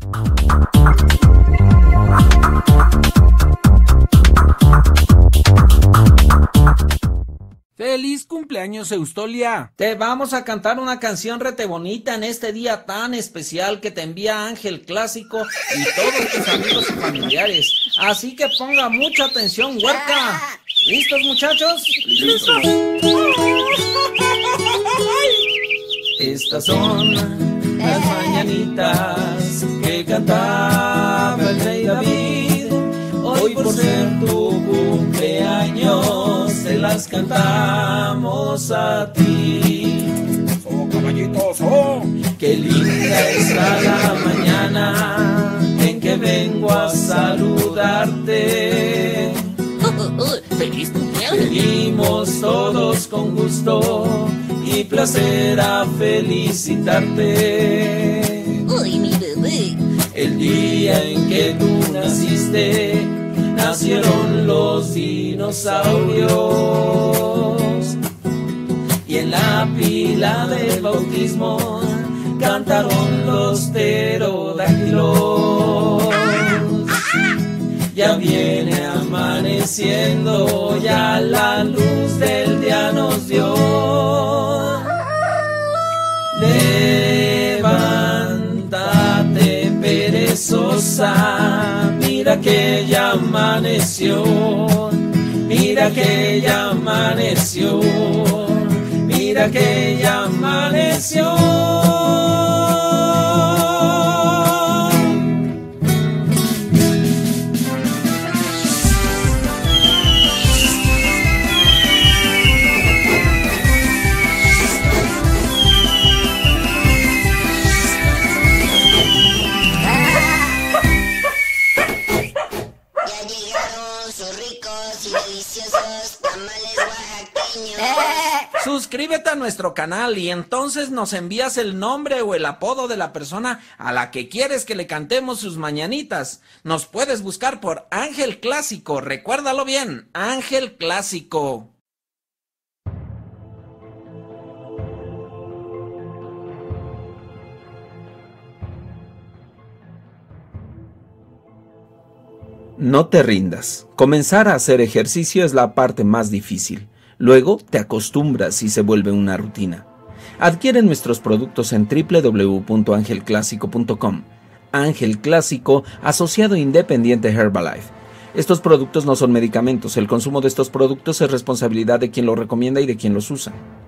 ¡Feliz cumpleaños, Eustolia! Te vamos a cantar una canción rete bonita en este día tan especial que te envía Ángel Clásico y todos tus amigos y familiares. Así que ponga mucha atención, huerca. ¿Listos, muchachos? ¡Listos! Estas son las mañanitas que cantaba el rey David. Hoy por ser tu cumpleaños te las cantamos a ti. ¡Oh, caballitos, oh! Qué linda está la mañana en que vengo a saludarte. ¡Feliz cumpleaños! Venimos todos con gusto y placer a felicitarte. ¡Uy, mi bebé! El día en que tú naciste, nacieron los dinosaurios. Y en la pila del bautismo cantaron los pterodáctilos. Ya viene amaneciendo, ya la luz del día nos dio. Levántate, perezosa, mira que ya amaneció, mira que ya amaneció, mira que ya amaneció. Suscríbete a nuestro canal y entonces nos envías el nombre o el apodo de la persona a la que quieres que le cantemos sus mañanitas. Nos puedes buscar por Ángel Clásico, recuérdalo bien, Ángel Clásico. No te rindas. Comenzar a hacer ejercicio es la parte más difícil. Luego te acostumbras y se vuelve una rutina. Adquiere nuestros productos en www.angelclásico.com. Ángel Clásico, asociado independiente Herbalife. Estos productos no son medicamentos. El consumo de estos productos es responsabilidad de quien los recomienda y de quien los usa.